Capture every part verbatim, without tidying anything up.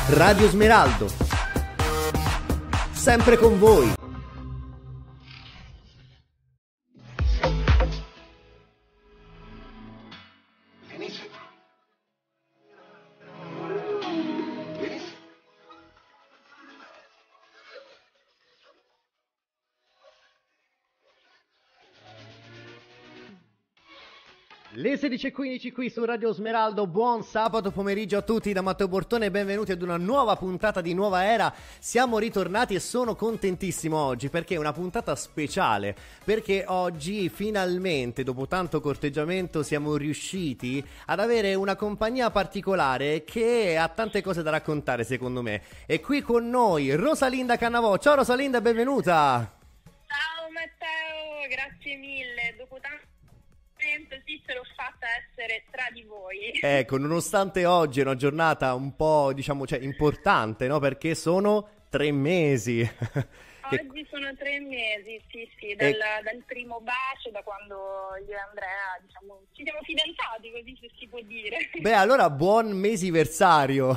Radio Smeraldo, sempre con voi. Le sedici e quindici qui su Radio Smeraldo, buon sabato pomeriggio a tutti da Matteo Bortone e benvenuti ad una nuova puntata di Nuova Era. Siamo ritornati e sono contentissimo oggi perché è una puntata speciale, perché oggi finalmente dopo tanto corteggiamento siamo riusciti ad avere una compagnia particolare che ha tante cose da raccontare secondo me. E qui con noi Rosalinda Cannavò. Ciao Rosalinda, benvenuta! Ciao Matteo, grazie mille, dopo tanto sì, ce l'ho fatta essere tra di voi. Ecco, nonostante oggi è una giornata un po', diciamo, cioè importante, no? Perché sono tre mesi. Oggi sono tre mesi, sì, sì, dal, e... dal primo bacio, da quando io e Andrea, diciamo, ci siamo fidanzati, così se si può dire. Beh, allora buon mesiversario.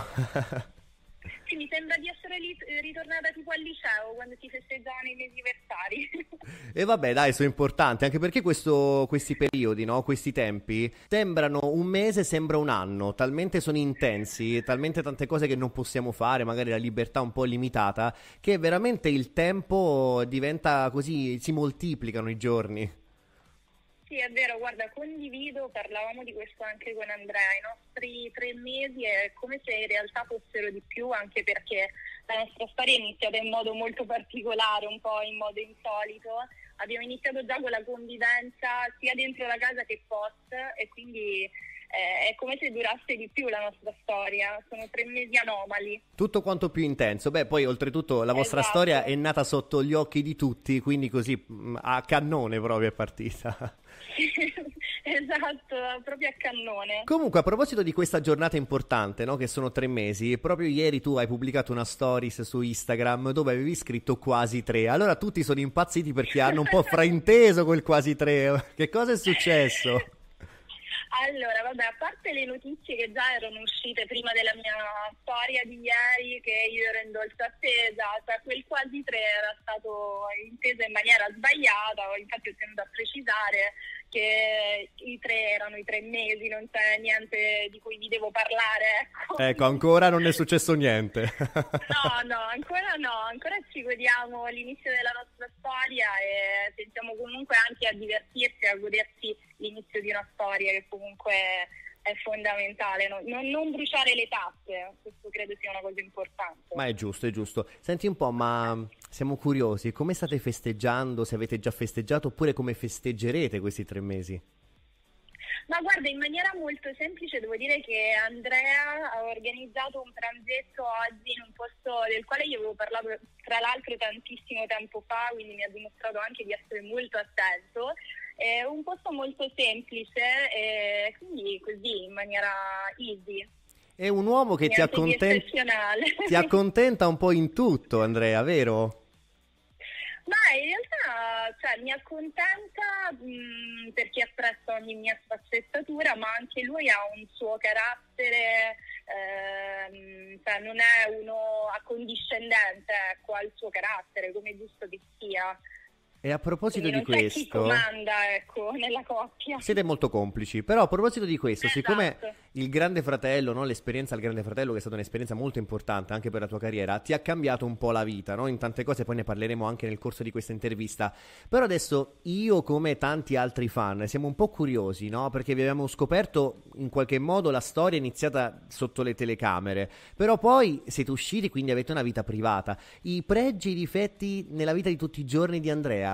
Sì, mi sembra di essere lì, ritornata tipo al liceo quando si festeggiavano i mesiversari. E vabbè, dai, sono importanti, anche perché questo, questi periodi, no? Questi tempi sembrano un mese, sembra un anno, talmente sono intensi, talmente tante cose che non possiamo fare, magari la libertà un po' limitata, che veramente il tempo diventa così, si moltiplicano i giorni. Sì, è vero, guarda, condivido, parlavamo di questo anche con Andrea, i nostri tre mesi è come se in realtà fossero di più, anche perché la nostra storia è iniziata in modo molto particolare, un po' in modo insolito. Abbiamo iniziato già con la convivenza sia dentro la casa che post e quindi eh, è come se durasse di più la nostra storia, sono tre mesi anomali. Tutto quanto più intenso, beh poi oltretutto la vostra esatto. storia è nata sotto gli occhi di tutti, quindi così a cannone proprio è partita. Esatto, proprio a cannone. Comunque a proposito di questa giornata importante, no, che sono tre mesi, proprio ieri tu hai pubblicato una stories su Instagram dove avevi scritto quasi tre. Allora tutti sono impazziti perché hanno un po' frainteso quel quasi tre. Che cosa è successo? Allora, vabbè, a parte le notizie che già erano uscite prima della mia storia di ieri, che io ero in dolce attesa, cioè quel quasi tre era stato inteso in maniera sbagliata, infatti ho tenuto a precisare che i tre erano i tre mesi, non c'è niente di cui vi devo parlare, ecco. Ecco, ancora non è successo niente. No, no, ancora no, ancora ci godiamo l'inizio della nostra storia e pensiamo comunque anche a divertirsi, a godersi l'inizio di una storia che comunque è fondamentale, no? non, non bruciare le tappe, questo credo sia una cosa importante. Ma è giusto, è giusto. Senti un po', ma siamo curiosi, come state festeggiando, se avete già festeggiato oppure come festeggerete questi tre mesi? Ma guarda, in maniera molto semplice devo dire che Andrea ha organizzato un pranzetto oggi in un posto del quale io avevo parlato tra l'altro tantissimo tempo fa, quindi mi ha dimostrato anche di essere molto attento. È un posto molto semplice e quindi così in maniera easy. È un uomo che ti, acconten- ti accontenta un po' in tutto, Andrea, vero? Ma in realtà cioè, mi accontenta mh, perché apprezza ogni mia sfaccettatura, ma anche lui ha un suo carattere, ehm, cioè non è uno accondiscendente, ecco, ha il suo carattere, come è giusto che sia. E a proposito Quindi di non questo, c'è chi comanda, ecco, nella coppia. Siete molto complici, però a proposito di questo, Esatto. siccome il Grande Fratello, no, l'esperienza al Grande Fratello, che è stata un'esperienza molto importante anche per la tua carriera, ti ha cambiato un po' la vita, no? In tante cose, poi ne parleremo anche nel corso di questa intervista. Però adesso io, come tanti altri fan, siamo un po' curiosi, no? Perché vi abbiamo scoperto in qualche modo la storia iniziata sotto le telecamere, però poi siete usciti, quindi avete una vita privata. I pregi e i difetti nella vita di tutti i giorni di Andrea?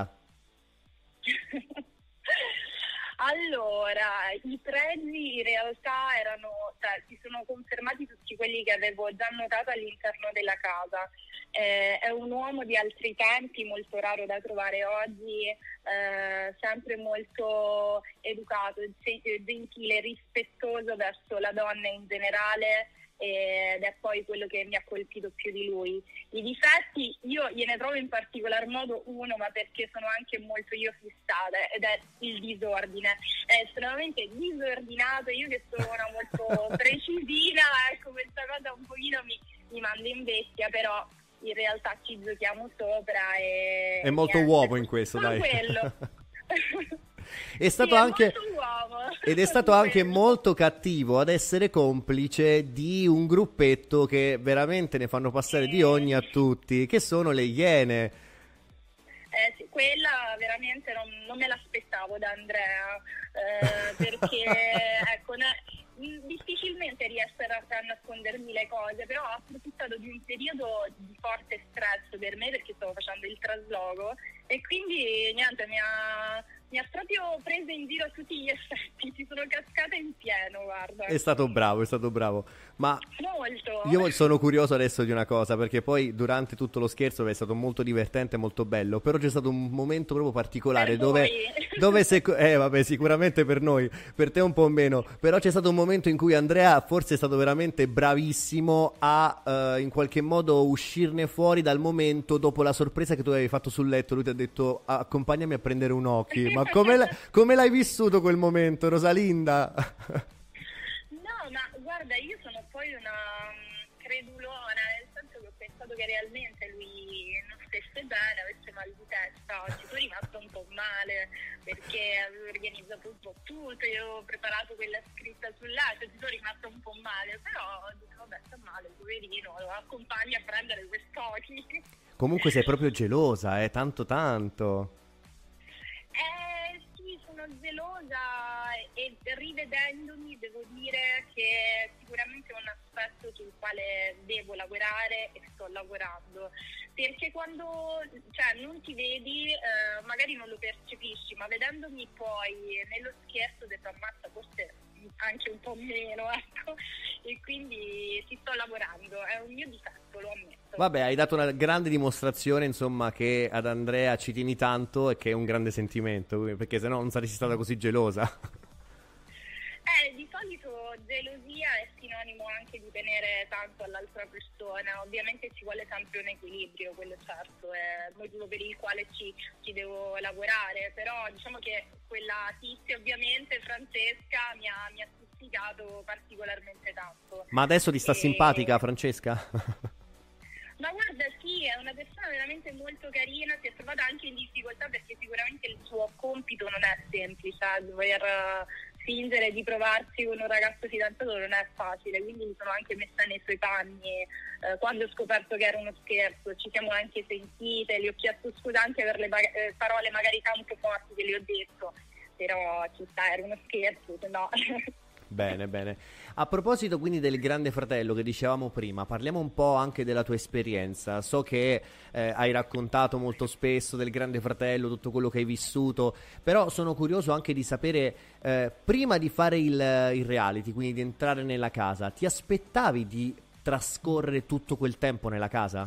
Allora, i pregi in realtà erano, cioè, si sono confermati tutti quelli che avevo già notato all'interno della casa. Eh, è un uomo di altri tempi, molto raro da trovare oggi, eh, sempre molto educato, gentile, rispettoso verso la donna in generale, ed è poi quello che mi ha colpito più di lui. I difetti io gliene trovo in particolar modo uno, ma perché sono anche molto io fissata, ed è il disordine. È estremamente disordinato, io che sono una molto precisina, ecco, questa cosa un pochino mi, mi manda in bestia, però in realtà ci giochiamo sopra e... È molto niente, uomo in questo, solo dai. quello. È stato sì, anche è molto uomo. ed è stato anche molto cattivo ad essere complice di un gruppetto che veramente ne fanno passare di ogni a tutti, che sono le Iene. Eh, sì, quella veramente non, non me l'aspettavo da Andrea, eh, perché ecco, ne, difficilmente riesco a, a nascondermi le cose, però ho approfittato di un periodo di forte stress per me perché stavo facendo il trasloco e quindi niente, mi ha, mi ha proprio preso in giro a tutti gli effetti, ci sono cascata in pieno, guarda. È stato bravo, è stato bravo. Ma molto. Io sono curioso adesso di una cosa, perché poi durante tutto lo scherzo è stato molto divertente e molto bello, però c'è stato un momento proprio particolare per dove, dove se, eh vabbè sicuramente per noi, per te un po' meno, però c'è stato un momento in cui Andrea forse è stato veramente bravissimo a eh, in qualche modo uscirne fuori dal momento dopo la sorpresa che tu avevi fatto sul letto. Lui ti ha detto accompagnami a prendere un occhi, ma come, la, come l'hai vissuto quel momento, Rosalinda? No, ma guarda, io sono poi una um, credulona, nel senso che ho pensato che realmente lui non stesse bene, avesse mal di testa. Ci sono rimasta un po' male perché avevo organizzato un po' tutto, io avevo preparato quella scritta sul letto, ci sono rimasta un po' male, però dico vabbè, sta male, poverino, lo accompagni a prendere quest'occhi. Comunque sei proprio gelosa, eh, tanto tanto. Eh sì, sono gelosa e rivedendomi devo dire che sicuramente è un aspetto sul quale devo lavorare e sto lavorando, perché quando cioè, non ti vedi eh, magari non lo percepisci, ma vedendomi poi nello scherzo detto ammazza forse anche un po' meno, ecco, e quindi ci sto lavorando, è un mio difetto, lo ammetto. Vabbè, hai dato una grande dimostrazione, insomma, che ad Andrea ci tieni tanto e che è un grande sentimento, perché sennò non saresti stata così gelosa. Eh, di solito gelosia è sinonimo anche di tenere tanto all'altra persona, ovviamente ci vuole sempre un equilibrio, quello certo, è il motivo per il quale ci, ci devo lavorare, però diciamo che quella tizia ovviamente, Francesca, mi ha, mi ha stuzzicato particolarmente tanto. Ma adesso ti sta e... simpatica, Francesca? Ma guarda, sì, è una persona veramente molto carina, si è trovata anche in difficoltà perché sicuramente il suo compito non è semplice, dover uh, fingere di provarsi con un ragazzo fidanzato non è facile, quindi mi sono anche messa nei suoi panni uh, quando ho scoperto che era uno scherzo, ci siamo anche sentite, le ho chiesto scusa anche per le ba- eh, parole magari tanto forti che le ho detto, però ci sta, era uno scherzo, se no... Bene, bene. A proposito quindi del Grande Fratello che dicevamo prima, parliamo un po' anche della tua esperienza. So che eh, hai raccontato molto spesso del Grande Fratello, tutto quello che hai vissuto, però sono curioso anche di sapere, eh, prima di fare il, il reality, quindi di entrare nella casa, ti aspettavi di trascorrere tutto quel tempo nella casa?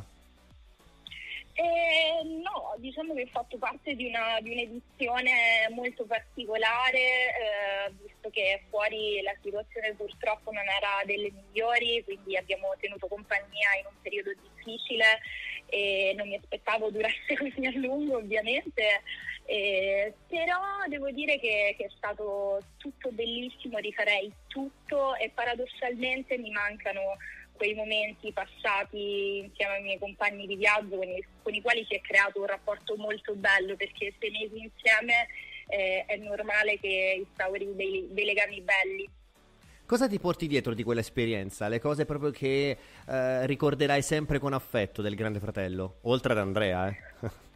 Eh, no, diciamo che ho fatto parte di, una, di un'edizione molto particolare, eh, visto che fuori la situazione purtroppo non era delle migliori, quindi abbiamo tenuto compagnia in un periodo difficile e non mi aspettavo durasse così a lungo ovviamente, eh, però devo dire che, che è stato tutto bellissimo, rifarei tutto e paradossalmente mi mancano quei momenti passati insieme ai miei compagni di viaggio con i, con i quali si è creato un rapporto molto bello, perché sei mesi insieme eh, è normale che instauri dei, dei legami belli. Cosa ti porti dietro di quell'esperienza? Le cose proprio che eh, ricorderai sempre con affetto del Grande Fratello? Oltre ad Andrea, eh?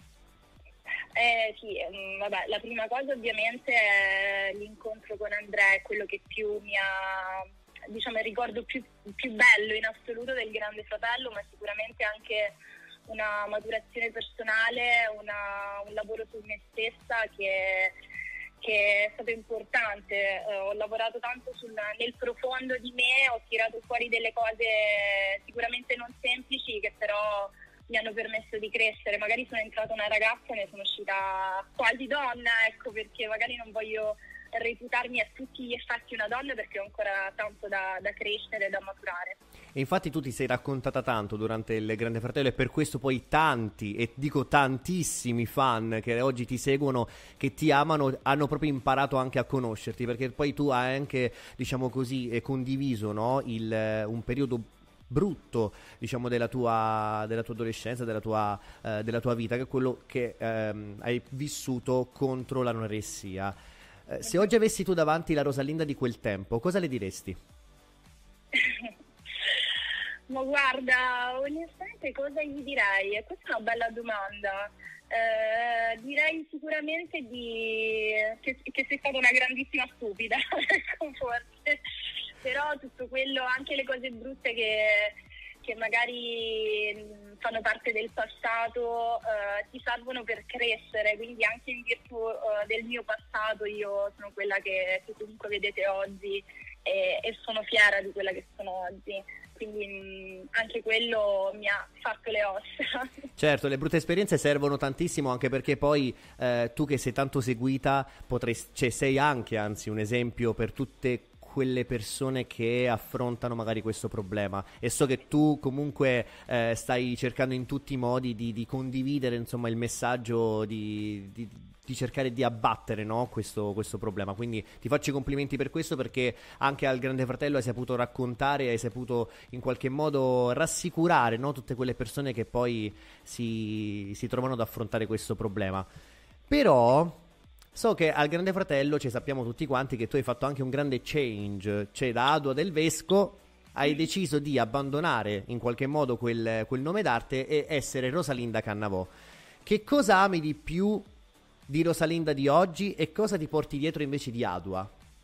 Eh sì, mh, vabbè, la prima cosa ovviamente è l'incontro con Andrea, è quello che più mi ha... diciamo il ricordo più, più bello in assoluto del Grande Fratello, ma sicuramente anche una maturazione personale, una, un lavoro su me stessa che, che è stato importante. Eh, ho lavorato tanto sul, nel profondo di me, ho tirato fuori delle cose sicuramente non semplici che però mi hanno permesso di crescere. Magari sono entrata una ragazza e ne sono uscita quasi donna, ecco, perché magari non voglio reputarmi a tutti gli effetti una donna perché ho ancora tanto da, da crescere e da maturare. E infatti tu ti sei raccontata tanto durante il Grande Fratello e per questo poi tanti, e dico tantissimi fan che oggi ti seguono, che ti amano, hanno proprio imparato anche a conoscerti, perché poi tu hai anche, diciamo così, condiviso, no, il, un periodo brutto, diciamo, della tua, della tua adolescenza, della tua, eh, della tua vita, che è quello che ehm, hai vissuto contro l'anoressia. Eh, se oggi avessi tu davanti la Rosalinda di quel tempo, cosa le diresti? Ma guarda, onestamente cosa gli direi? E questa è una bella domanda. Eh, direi sicuramente di... che, che sei stata una grandissima stupida, ecco, forse. Però tutto quello, anche le cose brutte che, che magari fanno parte del passato, eh, ti servono per crescere, quindi anche in virtù eh, del mio passato io sono quella che, che comunque vedete oggi e, e sono fiera di quella che sono oggi. Quindi mh, anche quello mi ha fatto le ossa. Certo, le brutte esperienze servono tantissimo, anche perché poi eh, tu che sei tanto seguita, potresti, cioè, sei anche anzi un esempio per tutte quelle persone che affrontano magari questo problema, e so che tu comunque eh, stai cercando in tutti i modi di, di condividere, insomma, il messaggio di, di, di cercare di abbattere, no, questo, questo problema. Quindi ti faccio i complimenti per questo, perché anche al Grande Fratello hai saputo raccontare, hai saputo in qualche modo rassicurare, no, tutte quelle persone che poi si, si trovano ad affrontare questo problema. Però so che al Grande Fratello, ci sappiamo tutti quanti, che tu hai fatto anche un grande change, cioè da Adua del Vesco hai deciso di abbandonare in qualche modo quel, quel nome d'arte e essere Rosalinda Cannavò. Che cosa ami di più di Rosalinda di oggi e cosa ti porti dietro invece di Adua?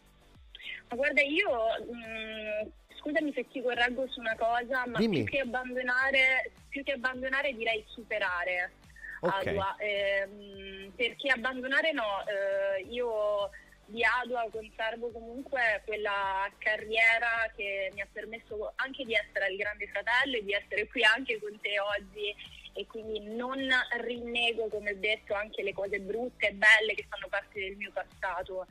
Ma guarda, io mh, scusami se ti correggo su una cosa, ma Dimmi. più che abbandonare, più che abbandonare direi superare. Ok. Adua, ehm, perché abbandonare no, eh, io di Adua conservo comunque quella carriera che mi ha permesso anche di essere al Grande Fratello e di essere qui anche con te oggi, e quindi non rinnego, come ho detto, anche le cose brutte e belle che fanno parte del mio passato.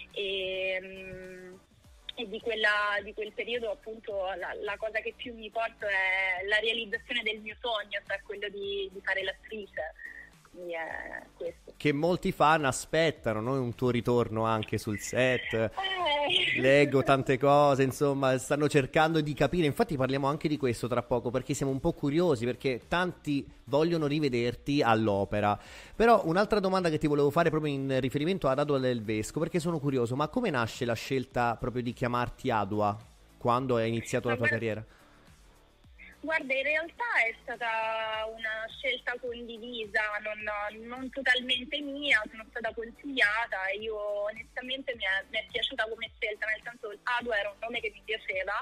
E, mm, e di, quella, di quel periodo appunto la, la cosa che più mi porto è la realizzazione del mio sogno, cioè quello di, di fare l'attrice. Quindi è questo. Che molti fan aspettano, no? Un tuo ritorno anche sul set. Eh. Leggo tante cose, insomma, stanno cercando di capire. Infatti parliamo anche di questo tra poco, perché siamo un po' curiosi, perché tanti vogliono rivederti all'opera. Però un'altra domanda che ti volevo fare proprio in riferimento ad Adua del Vesco, perché sono curioso, ma come nasce la scelta proprio di chiamarti Adua quando hai iniziato la tua carriera? Guarda, in realtà è stata una scelta condivisa, non, non totalmente mia, sono stata consigliata e io onestamente mi è, mi è piaciuta come scelta, nel senso Adua era un nome che mi piaceva,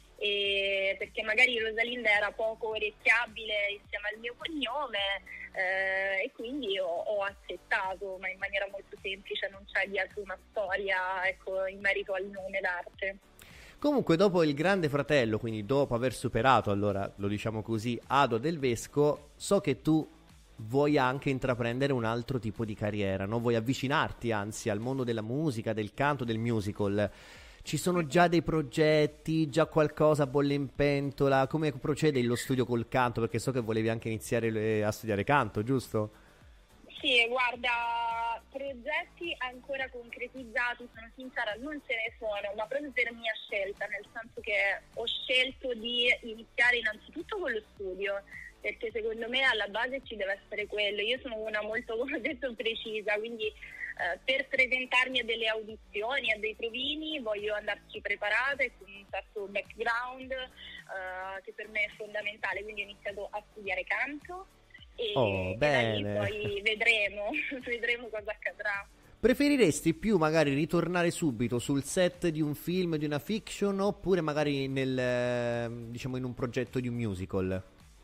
e perché magari Rosalinda era poco orecchiabile insieme al mio cognome, eh, e quindi ho, ho accettato, ma in maniera molto semplice, non c'è dietro una storia, ecco, in merito al nome d'arte. Comunque dopo il Grande Fratello, quindi dopo aver superato, allora lo diciamo così, Adua del Vesco, so che tu vuoi anche intraprendere un altro tipo di carriera, no? Vuoi avvicinarti anzi al mondo della musica, del canto, del musical. Ci sono già dei progetti, già qualcosa bolle in pentola? Come procede lo studio col canto? Perché so che volevi anche iniziare le- a studiare canto, giusto? Sì, guarda, progetti ancora concretizzati, sono sincera, non ce ne sono, ma proprio per mia scelta, nel senso che ho scelto di iniziare innanzitutto con lo studio, perché secondo me alla base ci deve essere quello. Io sono una molto, come ho detto, precisa, quindi eh, per presentarmi a delle audizioni, a dei provini, voglio andarci preparata e con un certo background eh, che per me è fondamentale, quindi ho iniziato a studiare canto. E, Oh, e da lì bene. poi vedremo, vedremo cosa accadrà. Preferiresti più magari ritornare subito sul set di un film, di una fiction, oppure magari nel, eh, diciamo, in un progetto di un musical?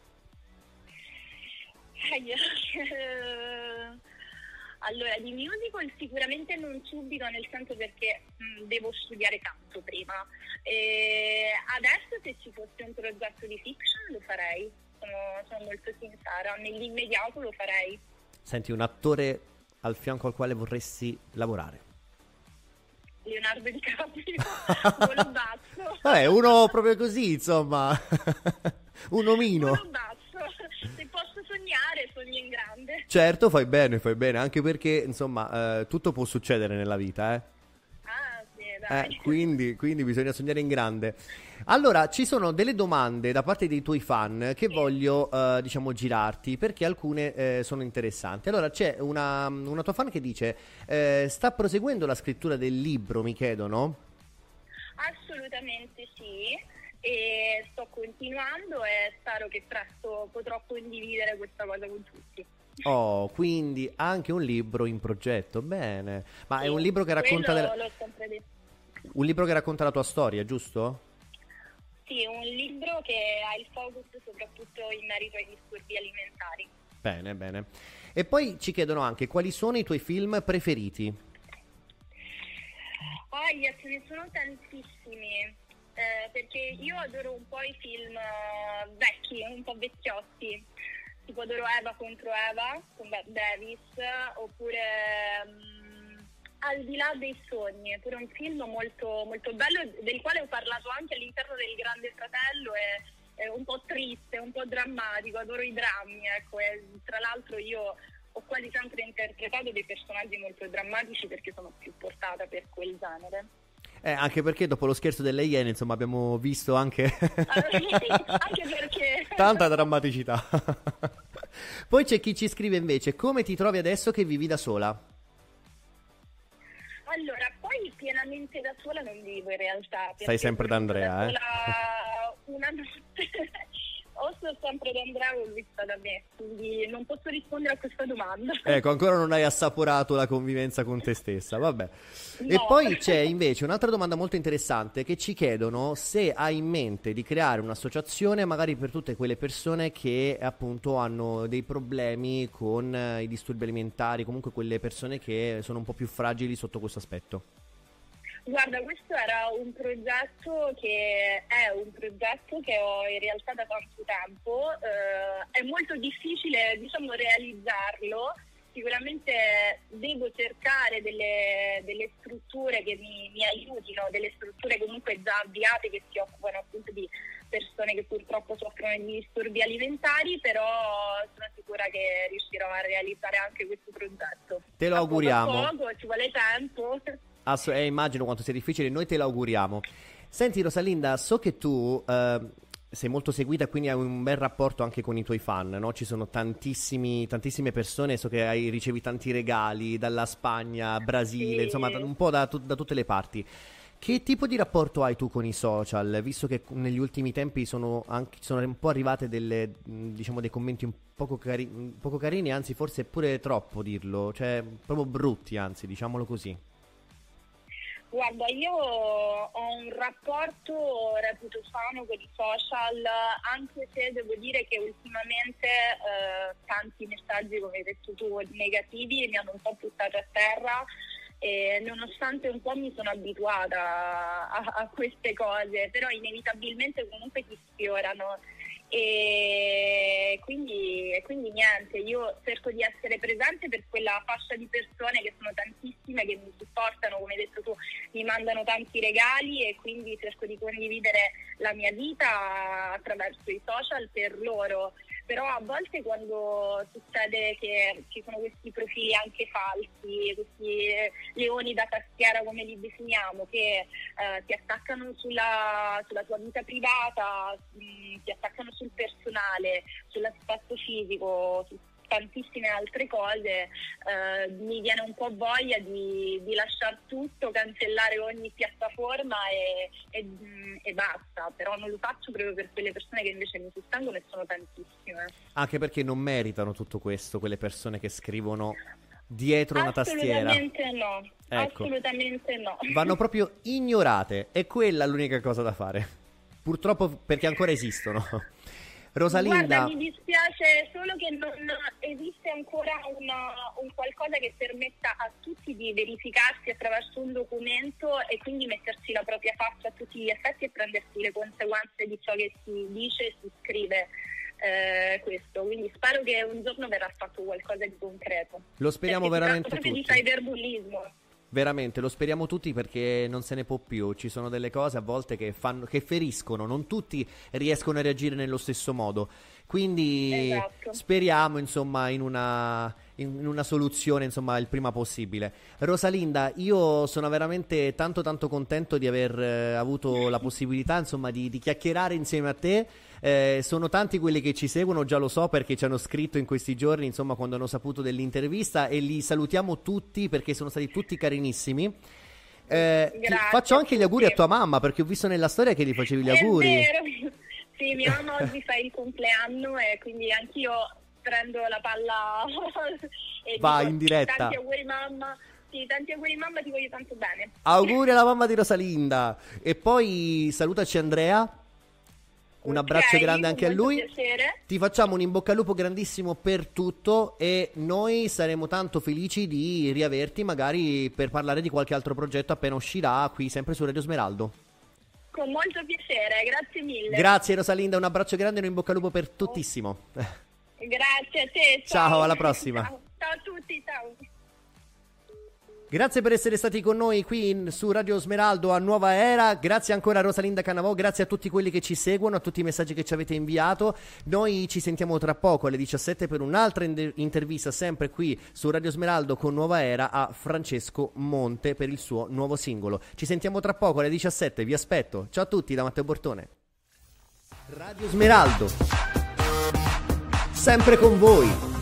Allora, di musical sicuramente non subito, nel senso perché mh, devo studiare canto prima. E adesso se ci fosse un progetto di fiction lo farei, sono, sono molto sincera, nell'immediato lo farei. Senti, un attore al fianco al quale vorresti lavorare? Leonardo DiCaprio, volo basso. Vabbè, uno proprio così, insomma, un omino. Volo basso, se posso sognare, sogno in grande. Certo, fai bene, fai bene, anche perché, insomma, eh, tutto può succedere nella vita, eh. Ah, sì, dai. Eh, quindi, quindi bisogna sognare in grande. Allora, ci sono delle domande da parte dei tuoi fan che Sì. voglio, eh, diciamo, girarti perché alcune eh, sono interessanti. Allora, c'è una, una tua fan che dice: eh, sta proseguendo la scrittura del libro, mi chiedono? Assolutamente sì, e sto continuando e spero che presto potrò condividere questa cosa con tutti. Oh, quindi anche un libro in progetto. Bene. Ma è Sì, un libro che racconta quello della- l'ho sempre detto. un libro che racconta la tua storia, giusto? Sì, un libro che ha il focus soprattutto in merito ai disturbi alimentari. Bene, bene. E poi ci chiedono anche quali sono i tuoi film preferiti. Ah, ce ne sono tantissimi, eh, perché io adoro un po' i film eh, vecchi, un po' vecchiotti, tipo adoro Eva contro Eva con Bette Davis, oppure mm, Al di là dei sogni, pure un film molto, molto bello, del quale ho parlato anche all'interno del Grande Fratello, è, è un po' triste, un po' drammatico, adoro i drammi, ecco, e tra l'altro io ho quasi sempre interpretato dei personaggi molto drammatici perché sono più portata per quel genere. Eh, anche perché dopo lo scherzo delle Iene, insomma, abbiamo visto anche Anche perché tanta drammaticità. Poi c'è chi ci scrive invece: come ti trovi adesso che vivi da sola? allora, poi pienamente da sola non vivo in realtà. Stai sempre da Andrea, da eh? sola una notte o sto sempre da Andrea o lui sta da me, quindi non posso rispondere a questa domanda. Ecco, ancora non hai assaporato la convivenza con te stessa, vabbè. E No. poi c'è invece un'altra domanda molto interessante che ci chiedono se hai in mente di creare un'associazione magari per tutte quelle persone che appunto hanno dei problemi con eh, i disturbi alimentari, comunque quelle persone che sono un po' più fragili sotto questo aspetto. Guarda, questo era un progetto che è un progetto che ho in realtà da tanto tempo, eh, è molto difficile, diciamo, realizzarlo. Sicuramente devo cercare delle, delle strutture che mi, mi aiutino, delle strutture comunque già avviate che si occupano appunto di persone che purtroppo soffrono di disturbi alimentari, però sono sicura che riuscirò a realizzare anche questo progetto. Te lo A auguriamo. Poco a poco, ci vuole tempo. Ass- eh, immagino quanto sia difficile, noi te l'auguriamo. Senti Rosalinda, so che tu eh, sei molto seguita, quindi hai un bel rapporto anche con i tuoi fan, no? Ci sono tantissimi, tantissime persone, so che hai ricevi tanti regali dalla Spagna, Brasile, Sì. insomma da- un po' da, tu- da tutte le parti. Che tipo di rapporto hai tu con i social? Visto che negli ultimi tempi sono, anche, sono un po' arrivate delle, mh, diciamo, dei commenti un poco, cari- un poco carini, anzi forse pure troppo dirlo, cioè proprio brutti, anzi, diciamolo così. Guarda, io ho un rapporto, reputo sano con i social, anche se devo dire che ultimamente eh, tanti messaggi, come hai detto tu, negativi mi hanno un po' buttato a terra, e nonostante un po' mi sono abituata a, a queste cose, però inevitabilmente comunque ti sfiorano. E quindi, e quindi niente, io cerco di essere presente per quella fascia di persone che sono tantissime, che mi supportano, come hai detto tu, mi mandano tanti regali, e quindi cerco di condividere la mia vita attraverso i social per loro. Però a volte quando succede che ci sono questi profili anche falsi, questi leoni da tastiera come li definiamo, che eh, ti attaccano sulla, sulla tua vita privata, mh, ti attaccano sul personale, sull'aspetto fisico, su tantissime altre cose, eh, mi viene un po' voglia di, di lasciare tutto, cancellare ogni piattaforma e, e, mh, e basta. Però non lo faccio proprio per quelle persone che invece mi sostengono, e sono tantissime. Anche perché non meritano tutto questo, quelle persone che scrivono dietro una tastiera. Assolutamente no, Ecco. assolutamente no. Vanno proprio ignorate, è quella l'unica cosa da fare. Purtroppo perché ancora esistono. Rosalinda, Guarda, mi dispiace solo che non esiste ancora una, un qualcosa che permetta a tutti di verificarsi attraverso un documento e quindi mettersi la propria faccia a tutti gli effetti e prendersi le conseguenze di ciò che si dice e si scrive. Eh, questo, quindi spero che un giorno verrà fatto qualcosa di concreto. lo speriamo Perché veramente si tratta proprio tutti. di cyberbullismo. Veramente, lo speriamo tutti perché non se ne può più. Ci sono delle cose a volte che fanno, che feriscono, non tutti riescono a reagire nello stesso modo. Quindi Esatto. speriamo, insomma, in una, in una soluzione, insomma, il prima possibile. Rosalinda, io sono veramente tanto tanto contento di aver eh, avuto la possibilità, insomma, di, di chiacchierare insieme a te. Eh, sono tanti quelli che ci seguono, già lo so, perché ci hanno scritto in questi giorni, insomma, quando hanno saputo dell'intervista, e li salutiamo tutti perché sono stati tutti carinissimi. Eh, ti faccio anche gli auguri a tua mamma, perché ho visto nella storia che gli facevi gli auguri. È vero. Sì, mia mamma oggi fa il compleanno e quindi anch'io prendo la palla e va dico, in diretta. Tanti auguri mamma, sì, tanti auguri mamma, ti voglio tanto bene. Auguri alla mamma di Rosalinda. E poi salutaci Andrea. Un Okay, abbraccio grande anche a molto lui. piacere. Ti facciamo un in bocca al lupo grandissimo per tutto e noi saremo tanto felici di riaverti magari per parlare di qualche altro progetto appena uscirà qui sempre su Radio Smeraldo. Con molto piacere, grazie mille. Grazie Rosalinda, un abbraccio grande e un in bocca al lupo per tuttissimo. Grazie a te. Ciao, Ciao, alla prossima. Ciao, ciao a tutti, ciao. Grazie per essere stati con noi qui in, su Radio Smeraldo a Nuova Era. Grazie ancora a Rosalinda Cannavò, grazie a tutti quelli che ci seguono, a tutti i messaggi che ci avete inviato. Noi ci sentiamo tra poco alle diciassette per un'altra in- intervista sempre qui su Radio Smeraldo con Nuova Era a Francesco Monte per il suo nuovo singolo. Ci sentiamo tra poco alle diciassette, vi aspetto. Ciao a tutti da Matteo Bortone. Radio Smeraldo, sempre con voi.